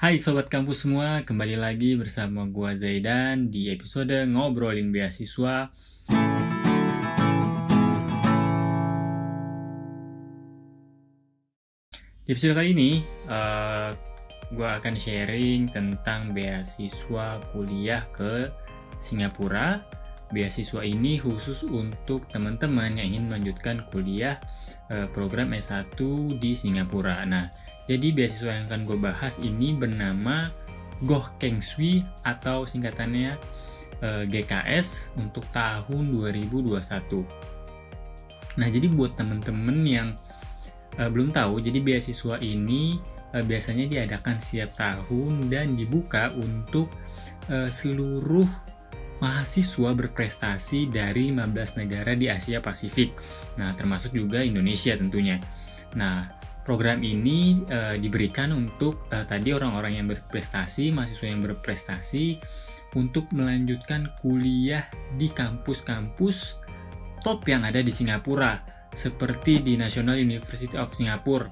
Hai Sobat Kampus semua, kembali lagi bersama gua Zaidan di episode Ngobrolin Beasiswa. Di episode kali ini, gua akan sharing tentang beasiswa kuliah ke Singapura. Beasiswa ini khusus untuk teman-teman yang ingin melanjutkan kuliah program S1 di Singapura. Nah, jadi beasiswa yang akan gue bahas ini bernama Goh Keng Swee atau singkatannya GKS untuk tahun 2021. Nah, jadi buat teman-teman yang belum tahu, jadi beasiswa ini biasanya diadakan setiap tahun dan dibuka untuk seluruh mahasiswa berprestasi dari 15 negara di Asia Pasifik. Nah, termasuk juga Indonesia tentunya. Nah, program ini diberikan untuk tadi orang-orang yang berprestasi, mahasiswa yang berprestasi untuk melanjutkan kuliah di kampus-kampus top yang ada di Singapura, seperti di National University of Singapore.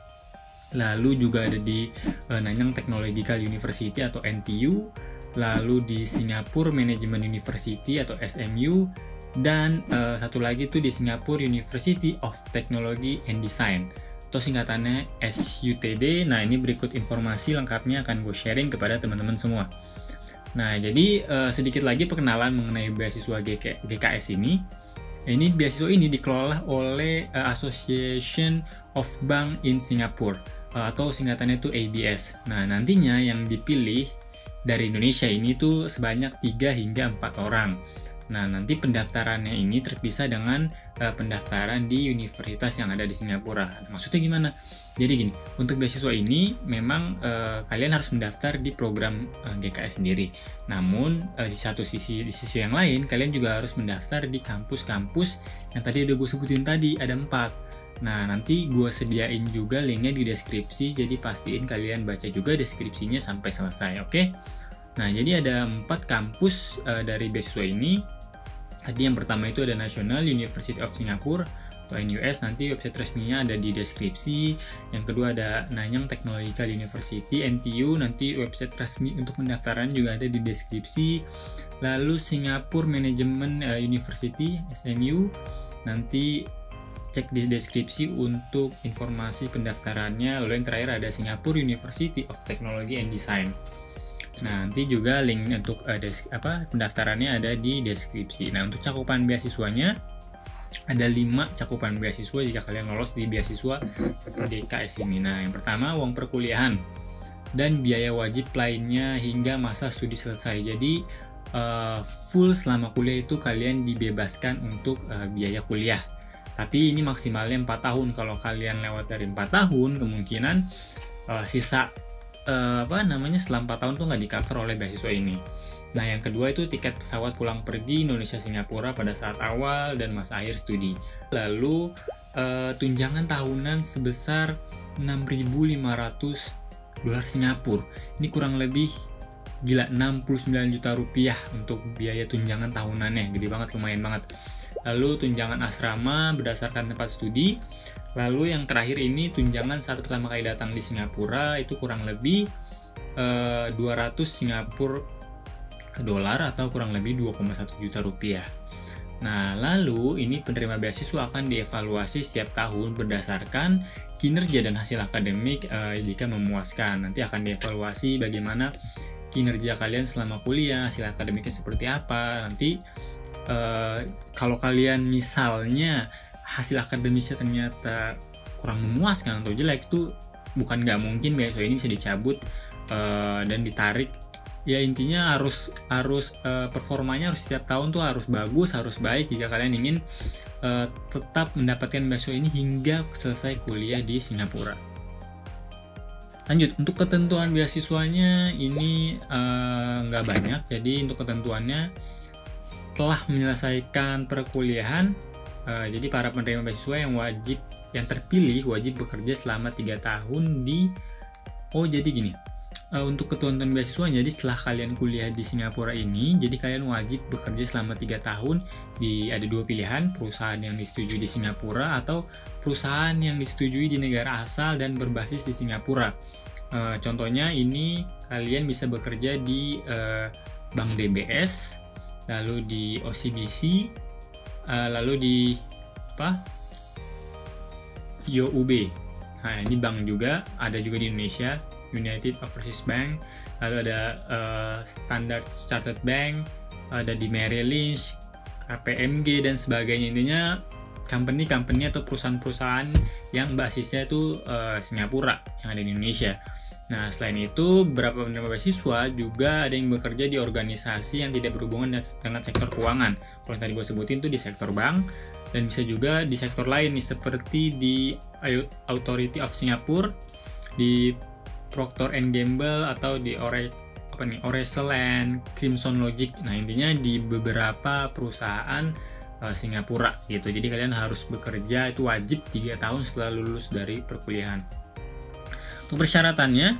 Lalu juga ada di Nanyang Technological University atau NTU, lalu di Singapore Management University atau SMU, dan satu lagi itu di Singapore University of Technology and Design atau singkatannya SUTD. Nah, ini berikut informasi lengkapnya akan gue sharing kepada teman-teman semua. Nah, jadi sedikit lagi perkenalan mengenai beasiswa GKS ini. Ini beasiswa ini dikelola oleh Association of Bank in Singapore atau singkatannya itu ABS. Nah, nantinya yang dipilih dari Indonesia ini tuh sebanyak 3 hingga 4 orang. Nah, nanti pendaftarannya ini terpisah dengan pendaftaran di universitas yang ada di Singapura. Maksudnya gimana? Jadi gini, untuk beasiswa ini memang kalian harus mendaftar di program GKS sendiri. Namun di sisi yang lain, kalian juga harus mendaftar di kampus-kampus yang tadi udah gue sebutin tadi, ada 4. Nah, nanti gue sediain juga linknya di deskripsi, jadi pastiin kalian baca juga deskripsinya sampai selesai, oke? Nah, jadi ada 4 kampus dari beasiswa ini. Tadi yang pertama itu ada National University of Singapore atau NUS, nanti website resminya ada di deskripsi. Yang kedua ada Nanyang Technological University, NTU, nanti website resmi untuk pendaftaran juga ada di deskripsi. Lalu Singapore Management University, SMU, nanti cek di deskripsi untuk informasi pendaftarannya. Lalu yang terakhir ada Singapore University of Technology and Design. Nah, nanti juga link untuk pendaftarannya ada di deskripsi. Nah, untuk cakupan beasiswanya ada 5 cakupan beasiswa jika kalian lolos di beasiswa GKS ini. Nah, yang pertama uang perkuliahan dan biaya wajib lainnya hingga masa studi selesai. Jadi full selama kuliah itu kalian dibebaskan untuk biaya kuliah. Tapi ini maksimalnya 4 tahun. Kalau kalian lewat dari 4 tahun, kemungkinan sisa setelah 4 tahun tuh nggak di-cover oleh beasiswa ini. Nah, yang kedua itu tiket pesawat pulang pergi Indonesia Singapura pada saat awal dan masa akhir studi. Lalu tunjangan tahunan sebesar 6.500 dolar Singapura. Ini kurang lebih gila 69 juta rupiah untuk biaya tunjangan tahunannya. Gede banget, lumayan banget. Lalu tunjangan asrama berdasarkan tempat studi. Lalu yang terakhir ini tunjangan saat pertama kali datang di Singapura itu kurang lebih 200 Singapura dolar atau kurang lebih 2,1 juta rupiah. Nah, lalu ini penerima beasiswa akan dievaluasi setiap tahun berdasarkan kinerja dan hasil akademik jika memuaskan. Nanti akan dievaluasi bagaimana kinerja kalian selama kuliah, hasil akademiknya seperti apa. Nanti kalau kalian misalnya hasil akademisnya ternyata kurang memuaskan atau jelek, itu bukan nggak mungkin beasiswa ini bisa dicabut dan ditarik. Ya, intinya harus performanya harus setiap tahun tuh harus bagus, harus baik jika kalian ingin tetap mendapatkan beasiswa ini hingga selesai kuliah di Singapura. Lanjut, untuk ketentuan beasiswanya ini nggak banyak. Jadi untuk ketentuannya telah menyelesaikan perkuliahan. Jadi para penerima beasiswa yang terpilih wajib bekerja selama 3 tahun jadi gini. Untuk ketentuan beasiswa, jadi setelah kalian kuliah di Singapura ini, jadi kalian wajib bekerja selama 3 tahun ada 2 pilihan, perusahaan yang disetujui di Singapura atau perusahaan yang disetujui di negara asal dan berbasis di Singapura. Contohnya ini kalian bisa bekerja di Bank DBS, lalu di OCBC, lalu di UOB. Nah, ini bank juga, ada juga di Indonesia, United Overseas Bank, lalu ada Standard Chartered Bank, ada di Merrill Lynch, KPMG dan sebagainya. Intinya company atau perusahaan-perusahaan yang basisnya itu Singapura yang ada di Indonesia. Nah, selain itu, beberapa penerima beasiswa juga ada yang bekerja di organisasi yang tidak berhubungan dengan sektor keuangan. Kalau yang tadi gue sebutin tuh di sektor bank, dan bisa juga di sektor lain nih, seperti di Authority of Singapore, di Procter & Gamble, atau di Oracle and Crimson Logic. Nah, intinya di beberapa perusahaan Singapura gitu. Jadi kalian harus bekerja, itu wajib 3 tahun setelah lulus dari perkuliahan. Untuk persyaratannya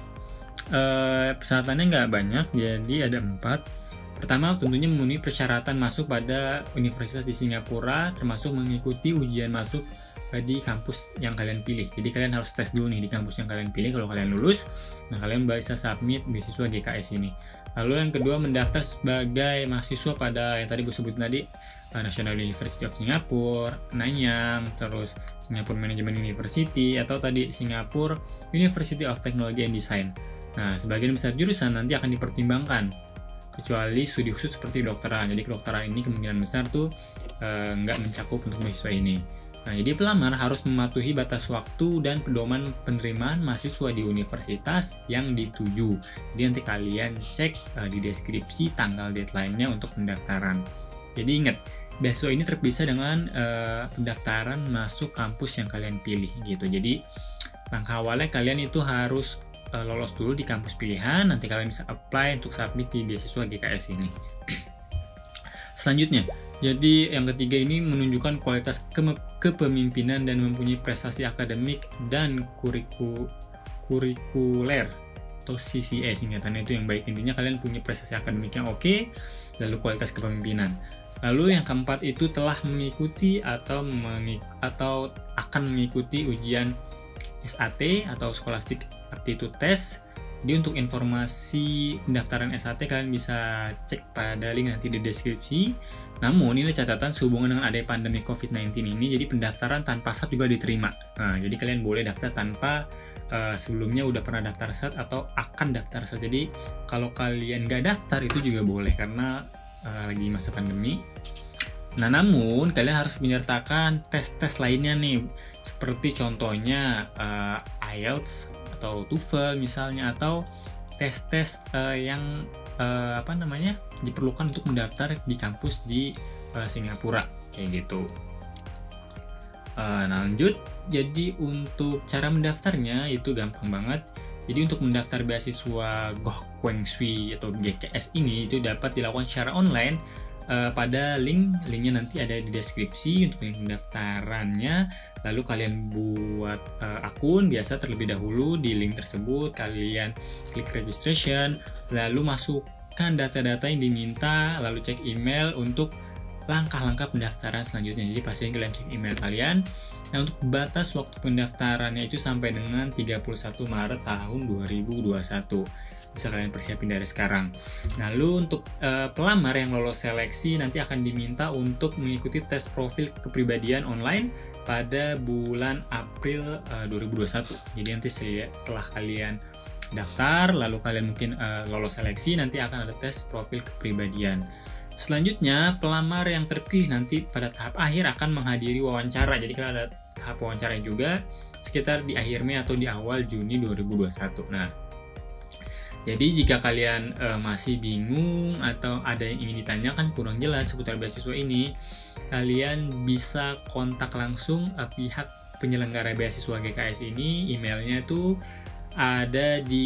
nggak banyak, jadi ada 4. Pertama, tentunya memenuhi persyaratan masuk pada universitas di Singapura, termasuk mengikuti ujian masuk di kampus yang kalian pilih. Jadi kalian harus tes dulu nih di kampus yang kalian pilih. Kalau kalian lulus, nah kalian bisa submit beasiswa GKS ini. Lalu yang kedua, mendaftar sebagai mahasiswa pada yang tadi gue sebutin tadi, National University of Singapore, Nanyang, terus Singapore Management University, atau tadi Singapore University of Technology and Design. Nah, sebagian besar jurusan nanti akan dipertimbangkan, kecuali studi khusus seperti kedokteran. Jadi kedokteran ini kemungkinan besar tuh nggak mencakup untuk mahasiswa ini. Nah, jadi pelamar harus mematuhi batas waktu dan pedoman penerimaan mahasiswa di universitas yang dituju. Jadi nanti kalian cek di deskripsi tanggal deadline-nya untuk pendaftaran. Jadi ingat, beasiswa ini terpisah dengan pendaftaran masuk kampus yang kalian pilih gitu. Jadi langkah awalnya kalian itu harus lolos dulu di kampus pilihan, nanti kalian bisa apply untuk submit di beasiswa GKS ini. Selanjutnya, jadi yang ketiga ini menunjukkan kualitas kepemimpinan dan mempunyai prestasi akademik dan kurikuler atau CCA singkatannya itu yang baik. Intinya kalian punya prestasi akademik yang oke, lalu kualitas kepemimpinan. Lalu yang keempat itu telah mengikuti atau akan mengikuti ujian SAT atau Scholastic Aptitude Test. Jadi untuk informasi pendaftaran SAT kalian bisa cek pada link nanti di deskripsi. Namun ini catatan sehubungan dengan adanya pandemi COVID-19 ini, jadi pendaftaran tanpa SAT juga diterima. Nah, jadi kalian boleh daftar tanpa sebelumnya udah pernah daftar SAT atau akan daftar SAT. Jadi kalau kalian nggak daftar itu juga boleh karena lagi masa pandemi. Nah, namun kalian harus menyertakan tes-tes lainnya nih, seperti contohnya IELTS atau TOEFL misalnya, atau tes-tes yang diperlukan untuk mendaftar di kampus di Singapura kayak gitu. Nah, lanjut. Jadi untuk cara mendaftarnya itu gampang banget. Jadi untuk mendaftar beasiswa Goh Kweng Sui atau GKS ini itu dapat dilakukan secara online pada linknya nanti ada di deskripsi untuk link pendaftarannya. Lalu kalian buat akun biasa terlebih dahulu di link tersebut, kalian klik registration, lalu masukkan data-data yang diminta, lalu cek email untuk langkah-langkah pendaftaran selanjutnya. Jadi pastikan kalian cek email kalian. Nah, untuk batas waktu pendaftarannya itu sampai dengan 31 Maret tahun 2021. Bisa kalian persiapin dari sekarang. Nah, lalu untuk pelamar yang lolos seleksi nanti akan diminta untuk mengikuti tes profil kepribadian online pada bulan April 2021. Jadi nanti setelah kalian daftar, lalu kalian mungkin lolos seleksi, nanti akan ada tes profil kepribadian. Selanjutnya, pelamar yang terpilih nanti pada tahap akhir akan menghadiri wawancara. Jadi kalau ada tahap wawancara juga sekitar di akhir Mei atau di awal Juni 2021. Nah, jadi jika kalian masih bingung atau ada yang ingin ditanyakan kurang jelas seputar beasiswa ini, kalian bisa kontak langsung pihak penyelenggara beasiswa GKS ini. Emailnya tuh ada di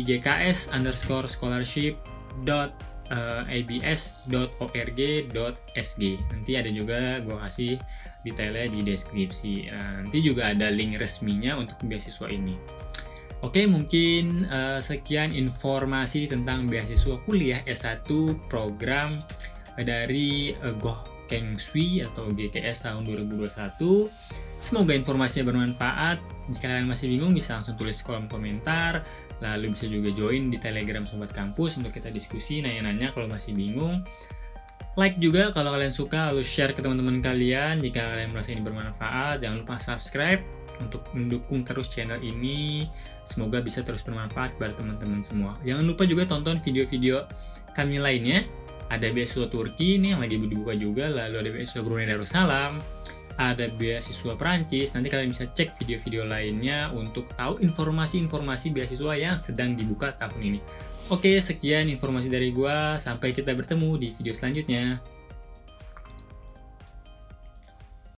gks_scholarship.abs.org.sg. Nanti ada juga gue kasih detailnya di deskripsi. Nanti juga ada link resminya untuk beasiswa ini. Oke, mungkin sekian informasi tentang beasiswa kuliah S1 program dari Goh Keng Sui atau GKS tahun 2021. Semoga informasinya bermanfaat. Jika kalian masih bingung bisa langsung tulis kolom komentar, lalu bisa juga join di Telegram Sobat Kampus untuk kita diskusi, nanya-nanya kalau masih bingung. Like juga kalau kalian suka, lalu share ke teman-teman kalian jika kalian merasa ini bermanfaat. Jangan lupa subscribe untuk mendukung terus channel ini. Semoga bisa terus bermanfaat kepada teman-teman semua. Jangan lupa juga tonton video-video kami lainnya. Ada beasiswa Turki nih yang lagi dibuka juga, lalu ada beasiswa Brunei Darussalam, ada beasiswa Perancis. Nanti kalian bisa cek video-video lainnya untuk tahu informasi-informasi beasiswa yang sedang dibuka tahun ini. Oke, sekian informasi dari gua. Sampai kita bertemu di video selanjutnya.